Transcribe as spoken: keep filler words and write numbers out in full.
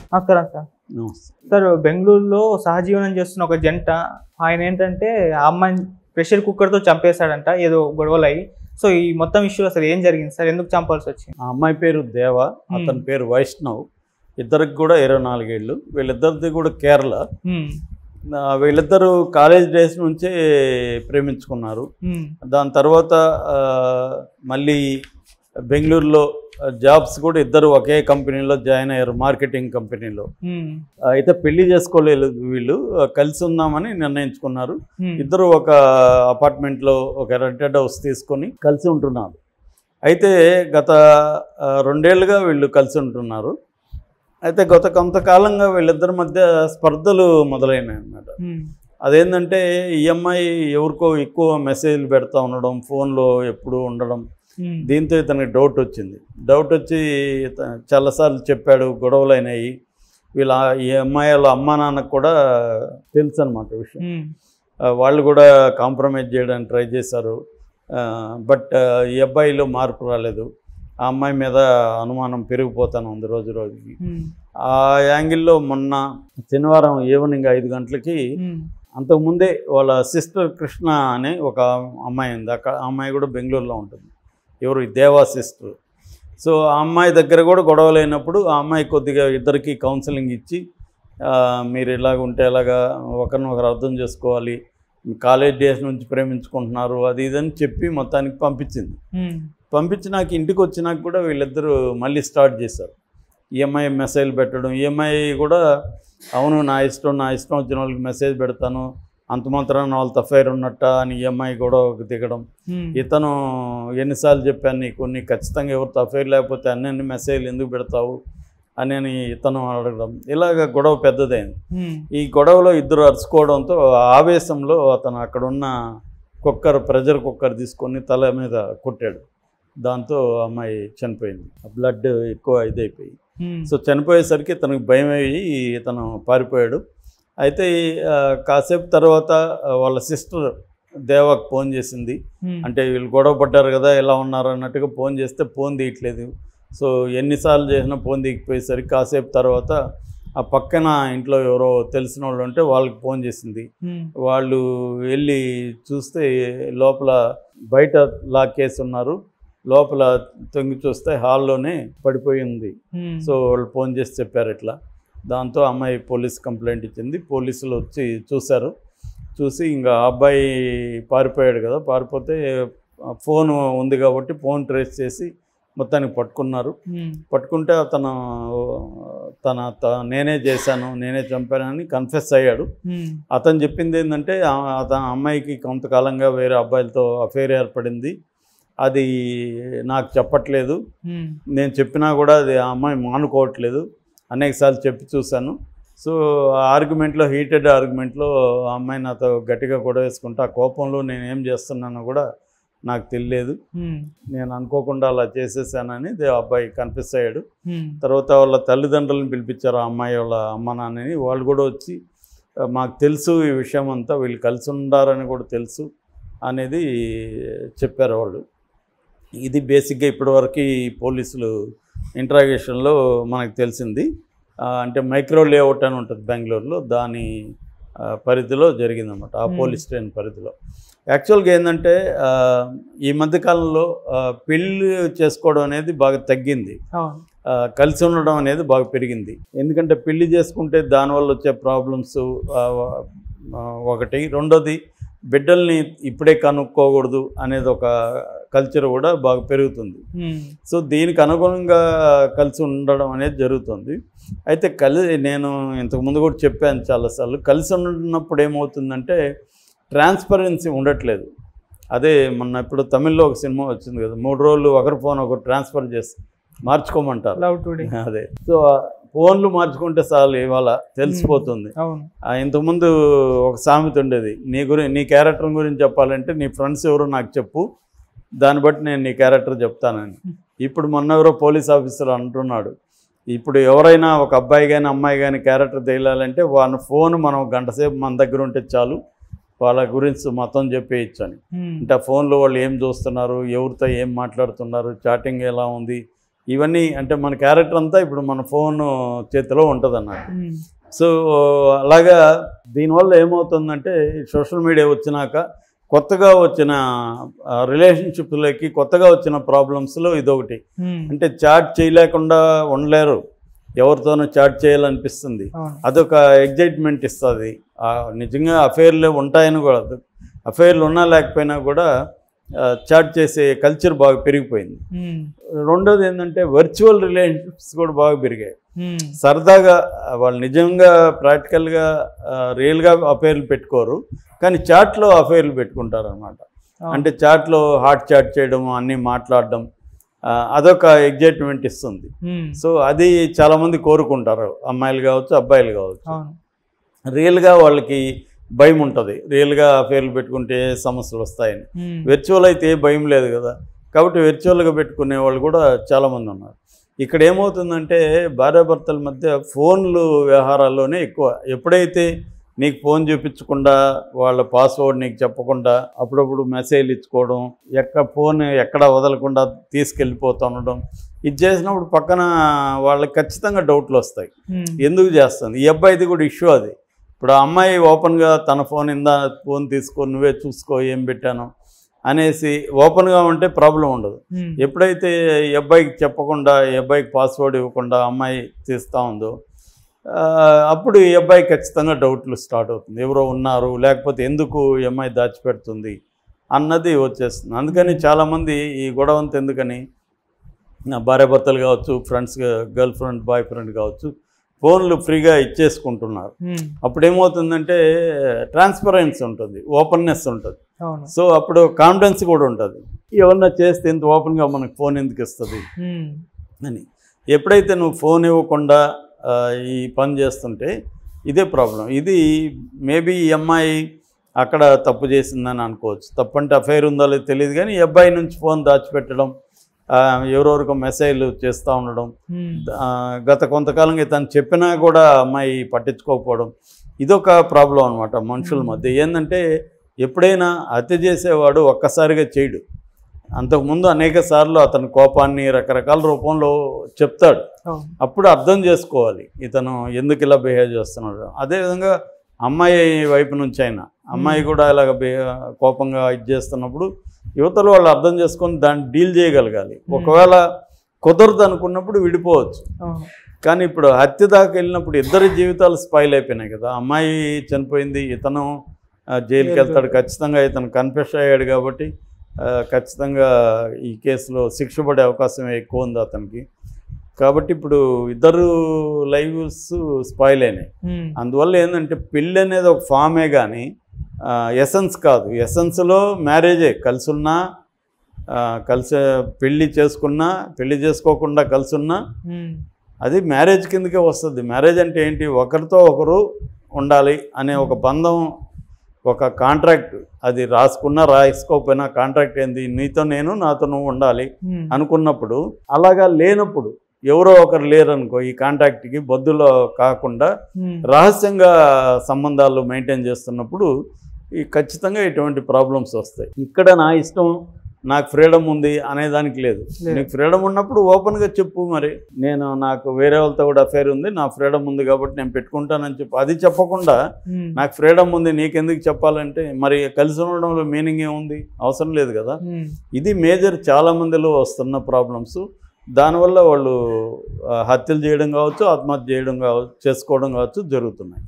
నమస్కారం sir. Sir బెంగళూరులో సహజీవనం చేస్తున్న ఒక జంట ఆయన ఏంటంటే ఆ అమ్మాయిని ప్రెషర్ కుక్కర్తో చంపేశాడంట, ఏదో గొడవలు అయ్యి. సో ఈ మొత్తం ఇష్యూ అసలు ఏం జరిగింది సార్, ఎందుకు చంపాల్సి వచ్చింది? ఆ అమ్మాయి పేరు దేవ, అతని పేరు వైష్ణవ్. ఇద్దరికి కూడా ఇరవై నాలుగేళ్ళు. వీళ్ళిద్దరిది కూడా కేరళ. వీళ్ళిద్దరూ కాలేజ్ డేస్ నుంచే ప్రేమించుకున్నారు. దాని తర్వాత మళ్ళీ బెంగళూరులో జాబ్స్ కూడా ఇద్దరు ఒకే కంపెనీలో జాయిన్ అయ్యారు, మార్కెటింగ్ కంపెనీలో. అయితే పెళ్లి చేసుకోలేదు వీళ్ళు, కలిసి ఉందామని నిర్ణయించుకున్నారు. ఇద్దరు ఒక అపార్ట్మెంట్లో ఒక రెంటెడ్ హౌస్ తీసుకొని కలిసి ఉంటున్నారు. అయితే గత రెండేళ్లుగా వీళ్ళు కలిసి ఉంటున్నారు. అయితే గత కొంతకాలంగా వీళ్ళిద్దరి మధ్య స్పర్ధలు మొదలైనాయి అన్నమాట. అదేంటంటే ఈ అమ్మాయి ఎవరికో ఎక్కువ మెసేజ్లు పెడతా ఉండడం, ఫోన్లో ఎప్పుడూ ఉండడం. దీంతో ఇతనికి డౌట్ వచ్చింది. డౌట్ వచ్చి చాలాసార్లు చెప్పాడు, గొడవలు అయినాయి. వీళ్ళ ఈ అమ్మాయి వాళ్ళ అమ్మా నాన్నకు కూడా తెలుసు అన్నమాట విషయం. వాళ్ళు కూడా కాంప్రమైజ్ చేయడానికి ట్రై చేశారు. బట్ ఈ అబ్బాయిలో మార్పు రాలేదు. ఆ అమ్మాయి మీద అనుమానం పెరిగిపోతాను ఉంది రోజు రోజుకి. ఆ యాంగిల్లో మొన్న శనివారం ఈవినింగ్ ఐదు గంటలకి అంతకుముందే వాళ్ళ సిస్టర్ కృష్ణ అనే ఒక అమ్మాయి ఉంది. అక్కడ ఆ అమ్మాయి కూడా బెంగళూరులో ఉంటుంది. ఎవరు? దేవా సిస్టర్. సో ఆ అమ్మాయి దగ్గర కూడా గొడవలు అయినప్పుడు ఆ అమ్మాయి కొద్దిగా ఇద్దరికి కౌన్సిలింగ్ ఇచ్చి, మీరు ఇలాగ ఉంటే ఎలాగా, ఒకరినొకరు అర్థం చేసుకోవాలి, కాలేజ్ డేస్ నుంచి ప్రేమించుకుంటున్నారు, అది ఇదని చెప్పి మొత్తానికి పంపించింది. పంపించినాక ఇంటికి వచ్చినాక కూడా వీళ్ళిద్దరూ మళ్ళీ స్టార్ట్ చేశారు. ఈఎంఐ మెసేజ్ పెట్టడం. ఈఎంఐ కూడా అవును నా ఇష్టం, నా ఇష్టం వచ్చిన వాళ్ళకి మెసేజ్ పెడతాను, అంత మాత్రాన వాళ్ళతో అఫైర్ ఉన్నట్ట అని ఈఎంఐ కూడా దిగడం. ఇతను ఎన్నిసార్లు చెప్పాను నీకు, నీకు ఖచ్చితంగా ఎవరితో అఫైర్ లేకపోతే అన్ని మెసేజ్లు ఎందుకు పెడతావు అని అని ఇతను అడగడం. ఇలాగ గొడవ పెద్దదైంది. ఈ గొడవలో ఇద్దరు అరుచుకోవడంతో ఆవేశంలో అతను అక్కడున్న కుక్కర్ ప్రెజర్ కుక్కర్ తీసుకొని తల మీద కొట్టాడు. దాంతో అమ్మాయి చనిపోయింది. బ్లడ్ ఎక్కువ ఇదైపోయి. సో చనిపోయేసరికి తనకు భయం అయ్యి ఇతను పారిపోయాడు. అయితే కాసేపు తర్వాత వాళ్ళ సిస్టర్ దేవాకు ఫోన్ చేసింది. అంటే వీళ్ళు గొడవ పడ్డారు కదా, ఎలా ఉన్నారు అన్నట్టుగా ఫోన్ చేస్తే ఫోన్ తీయట్లేదు. సో ఎన్నిసార్లు చేసినా ఫోన్ తీయకపోయేసరికి కాసేపు తర్వాత ఆ పక్కన ఇంట్లో ఎవరో తెలిసిన వాళ్ళు ఉంటే వాళ్ళకి ఫోన్ చేసింది. వాళ్ళు వెళ్ళి చూస్తే లోపల బయట లాక్ కేసు ఉన్నారు, లోపల తొంగి చూస్తే హాల్లోనే పడిపోయి ఉంది. సో వాళ్ళు ఫోన్ చేసి చెప్పారు ఇట్లా. దాంతో అమ్మాయి పోలీస్ కంప్లైంట్ ఇచ్చింది. పోలీసులు వచ్చి చూశారు. చూసి ఇంకా అబ్బాయి పారిపోయాడు కదా, పారిపోతే ఫోన్ ఉంది కాబట్టి ఫోన్ ట్రేస్ చేసి మొత్తానికి పట్టుకున్నారు. పట్టుకుంటే అతను తన నేనే చేశాను, నేనే చంపానని కన్ఫెస్ అయ్యాడు. అతను చెప్పింది ఏంటంటే అతను అమ్మాయికి కొంతకాలంగా వేరే అబ్బాయిలతో అఫైర్ ఏర్పడింది, అది నాకు చెప్పట్లేదు, నేను చెప్పినా కూడా అది ఆ అమ్మాయి మానుకోవట్లేదు, అనేకసార్లు చెప్పి చూశాను. సో ఆ ఆర్గ్యుమెంట్లో, హీటెడ్ ఆర్గ్యుమెంట్లో ఆ అమ్మాయి నాతో గట్టిగా గొడవ వేసుకుంటే ఆ కోపంలో నేను ఏం చేస్తున్నానో కూడా నాకు తెలియలేదు, నేను అనుకోకుండా అలా చేసేసానని అబ్బాయి కన్ఫెస్ అయ్యాడు. తర్వాత వాళ్ళ తల్లిదండ్రులను పిలిపించారు, ఆ అమ్మాయి వాళ్ళ అమ్మ నాన్నని. వాళ్ళు కూడా వచ్చి మాకు తెలుసు ఈ విషయం అంతా, వీళ్ళు కలిసి ఉండారని కూడా తెలుసు అనేది చెప్పారు వాళ్ళు. ఇది బేసిక్గా ఇప్పటివరకు పోలీసులు ఇంట్రాగేషన్లో మనకు తెలిసింది. అంటే మైక్రో లేఅవుట్ అని ఉంటుంది బెంగళూరులో, దాని పరిధిలో జరిగిందన్నమాట, ఆ పోలీస్ స్టేషన్ పరిధిలో. యాక్చువల్గా ఏంటంటే ఈ మధ్యకాలంలో పెళ్ళి చేసుకోవడం అనేది బాగా తగ్గింది, కలిసి ఉండడం అనేది బాగా పెరిగింది. ఎందుకంటే పెళ్లి చేసుకుంటే దానివల్ల వచ్చే ప్రాబ్లమ్స్ ఒకటి, రెండోది బిడ్డల్ని ఇప్పుడే కనుక్కోకూడదు అనేది ఒక కల్చర్ కూడా బాగా పెరుగుతుంది. సో దీనికి అనుగుణంగా కలిసి ఉండడం అనేది జరుగుతుంది. అయితే కలిసి నేను ఇంతకుముందు కూడా చెప్పాను చాలాసార్లు, కలిసి ఉన్నప్పుడు ఏమవుతుందంటే ట్రాన్స్పరెన్సీ ఉండట్లేదు. అదే మొన్న ఇప్పుడు తమిళ్లో ఒక సినిమా వచ్చింది కదా, మూడు రోజులు ఒకరి ఫోన్ ఒకరు ట్రాన్స్ఫర్ చేసి మార్చుకోమంటారు. అదే, సో ఫోన్లు మార్చుకుంటే చాలు ఇవాళ తెలిసిపోతుంది. ఇంతకుముందు ఒక సామెత ఉండేది, నీ గురి నీ క్యారెక్టర్ గురించి చెప్పాలంటే నీ ఫ్రెండ్స్ ఎవరో నాకు చెప్పు, దాన్ని బట్టి నేను నీ క్యారెక్టర్ చెప్తానని. ఇప్పుడు మొన్న ఎవరో పోలీస్ ఆఫీసర్ అంటున్నాడు, ఇప్పుడు ఎవరైనా ఒక అబ్బాయి కానీ అమ్మాయి కానీ క్యారెక్టర్ తెలియాలంటే వాళ్ళ ఫోన్ మనం గంట సేపు మన దగ్గర ఉంటే చాలు, వాళ్ళ గురించి మొత్తం చెప్పేయచ్చు అని. అంటే ఆ ఫోన్లో వాళ్ళు ఏం చూస్తున్నారు, ఎవరితో ఏం మాట్లాడుతున్నారు, చాటింగ్ ఎలా ఉంది, ఇవన్నీ అంటే మన క్యారెక్టర్ అంతా ఇప్పుడు మన ఫోన్ చేతిలో ఉంటుంది అన్నట్టు. సో అలాగా దీనివల్ల ఏమవుతుందంటే సోషల్ మీడియా వచ్చినాక కొత్తగా వచ్చిన రిలేషన్షిప్లకి కొత్తగా వచ్చిన ప్రాబ్లమ్స్లో ఇదొకటి. అంటే చాట్ చేయలేకుండా ఉండలేరు, ఎవరితోనో చాట్ చేయాలనిపిస్తుంది, అదొక ఎగ్జైట్మెంట్ ఇస్తుంది. నిజంగా అఫైర్లు ఉంటాయని కూడా, అఫైర్లు ఉన్నా లేకపోయినా కూడా చాట్ చేసే కల్చర్ బాగా పెరిగిపోయింది. రెండోది ఏంటంటే వర్చువల్ రిలేషన్షిప్స్ కూడా బాగా పెరిగాయి. సరదాగా వాళ్ళు నిజంగా ప్రాక్టికల్గా రియల్గా అఫైర్లు పెట్టుకోరు, కానీ చాట్లో అఫైర్లు పెట్టుకుంటారు అనమాట. అంటే చాట్లో హాట్ చాట్ చేయడం, అన్నీ మాట్లాడడం, అదొక ఎగ్జైట్మెంట్ ఇస్తుంది. సో అది చాలామంది కోరుకుంటారు, అమ్మాయిలు కావచ్చు అబ్బాయిలు కావచ్చు. రియల్గా వాళ్ళకి భయం ఉంటుంది, రియల్గా అఫైర్లు పెట్టుకుంటే సమస్యలు వస్తాయని. వెర్చువల్ అయితే ఏ భయం లేదు కదా, కాబట్టి వెర్చువల్గా పెట్టుకునే వాళ్ళు కూడా చాలామంది ఉన్నారు. ఇక్కడ ఏమవుతుందంటే భార్యాభర్తల మధ్య ఫోన్లు వ్యవహారాల్లోనే ఎక్కువ. ఎప్పుడైతే నీకు ఫోన్ చూపించకుండా, వాళ్ళ పాస్వర్డ్ నీకు చెప్పకుండా అప్పుడప్పుడు మెసేజ్లు ఇచ్చుకోవడం, ఎక్క ఫోన్ ఎక్కడ వదలకుండా తీసుకెళ్ళిపోతుండడం, ఇది చేసినప్పుడు పక్కన వాళ్ళకి ఖచ్చితంగా డౌట్లు వస్తాయి, ఎందుకు చేస్తుంది. ఈ అబ్బాయిది కూడా ఇష్యూ అది. ఇప్పుడు ఆ అమ్మాయి ఓపెన్గా తన ఫోన్ ఇందా ఫోన్ తీసుకో, నువ్వే చూసుకో ఏం పెట్టాను అనేసి ఓపెన్గా ఉంటే ప్రాబ్లం ఉండదు. ఎప్పుడైతే ఈ అబ్బాయికి చెప్పకుండా, ఈ అబ్బాయికి పాస్వర్డ్ ఇవ్వకుండా అమ్మాయి తీస్తూ ఉందో అప్పుడు ఈ అబ్బాయి ఖచ్చితంగా డౌట్లు స్టార్ట్ అవుతుంది, ఎవరో ఉన్నారు, లేకపోతే ఎందుకు ఈ అమ్మాయి దాచిపెడుతుంది అన్నది వచ్చేస్తుంది. అందుకని చాలామంది ఈ గొడవంత ఎందుకని భార్యాభర్తలు కావచ్చు, friends, girl friend boy friend కావచ్చు, ఫోన్లు ఫ్రీగా ఇచ్చేసుకుంటున్నారు. అప్పుడు ఏమవుతుందంటే ట్రాన్స్పరెన్సీ ఉంటుంది, ఓపెన్నెస్ ఉంటుంది. సో అప్పుడు కాన్ఫిడెన్స్ కూడా ఉంటుంది, ఏమన్నా చేస్తే ఇంత ఓపెన్గా మనకు ఫోన్ ఎందుకు ఇస్తుంది అని. ఎప్పుడైతే నువ్వు ఫోన్ ఇవ్వకుండా ఈ పని చేస్తుంటే ఇదే ప్రాబ్లం. ఇది మేబీ ఈ అమ్మాయి అక్కడ తప్పు చేసిందని అనుకోవచ్చు. తప్పు అంటే అఫైర్ ఉందో లేదో తెలియదు, కానీ ఈ అబ్బాయి నుంచి ఫోన్ దాచిపెట్టడం, ఎవరెవరికో మెసేజ్లు చేస్తూ ఉండడం, గత కొంతకాలంగా తను చెప్పినా కూడా అమ్మాయి పట్టించుకోకపోవడం, ఇదొక ప్రాబ్లం అనమాట మనుషుల మధ్య. ఏంటంటే ఎప్పుడైనా హత్య చేసేవాడు ఒక్కసారిగా చేయడు, అంతకుముందు అనేక సార్లు అతని కోపాన్ని రకరకాల రూపంలో చెప్తాడు. అప్పుడు అర్థం చేసుకోవాలి ఇతను ఎందుకు ఇలా బిహేవ్ చేస్తున్నాడు. అదేవిధంగా అమ్మాయి వైపు నుంచి అయినా అమ్మాయి కూడా ఇలాగ కోపంగా ఇది చేస్తున్నప్పుడు యువతలు వాళ్ళు అర్థం చేసుకొని దాన్ని డీల్ చేయగలగాలి. ఒకవేళ కుదరదు అనుకున్నప్పుడు విడిపోవచ్చు. కానీ ఇప్పుడు హత్య దాకా వెళ్ళినప్పుడు ఇద్దరి జీవితాలు స్పాయిల్ అయిపోయినాయి కదా. అమ్మాయి చనిపోయింది, ఇతను జైలుకి వెళ్తాడు ఖచ్చితంగా. ఇతను కన్ఫెస్ అయ్యాడు కాబట్టి ఖచ్చితంగా ఈ కేసులో శిక్ష పడే అవకాశం ఎక్కువ ఉంది అతనికి. కాబట్టి ఇప్పుడు ఇద్దరు లైవ్స్ స్పాయిల్ అయినాయి. అందువల్ల ఏంటంటే పెళ్ళి అనేది ఒక ఫామే కానీ ఎసెన్స్ కాదు. ఎసెన్స్లో మ్యారేజే, కలిసి ఉన్నా కలిసి పెళ్ళి చేసుకున్నా పెళ్ళి చేసుకోకుండా కలిసి ఉన్నా అది మ్యారేజ్ కిందకే వస్తుంది. మ్యారేజ్ అంటే ఏంటి, ఒకరితో ఒకరు ఉండాలి అనే ఒక బంధం, ఒక కాంట్రాక్ట్. అది రాసుకున్నా రాసుకోకపోయినా కాంట్రాక్ట్ ఏంది, నీతో నేను నాతో నువ్వు ఉండాలి అనుకున్నప్పుడు. అలాగా లేనప్పుడు ఎవరో ఒకరు లేరనుకో ఈ కాంట్రాక్ట్కి బద్దులో కాకుండా రహస్యంగా సంబంధాలు మెయింటైన్ చేస్తున్నప్పుడు ఈ ఖచ్చితంగా ఇటువంటి ప్రాబ్లమ్స్ వస్తాయి. ఇక్కడ నా ఇష్టం, నాకు ఫ్రీడమ్ ఉంది అనేదానికి లేదు. నీకు ఫ్రీడమ్ ఉన్నప్పుడు ఓపెన్గా చెప్పు, మరి నేను నాకు వేరే వాళ్ళతో కూడా అఫైర్ ఉంది, నా ఫ్రీడమ్ ఉంది కాబట్టి నేను పెట్టుకుంటానని చెప్పు. అది చెప్పకుండా నాకు ఫ్రీడమ్ ఉంది నీకెందుకు చెప్పాలంటే మరి కలిసి ఉండడంలో మీనింగ్ ఏముంది, అవసరం లేదు కదా. ఇది మేజర్ చాలా మందిలో వస్తున్న ప్రాబ్లమ్స్. దానివల్ల వాళ్ళు హత్యలు చేయడం కావచ్చు, ఆత్మహత్య చేయడం కావచ్చు, చేసుకోవడం కావచ్చు జరుగుతున్నాయి.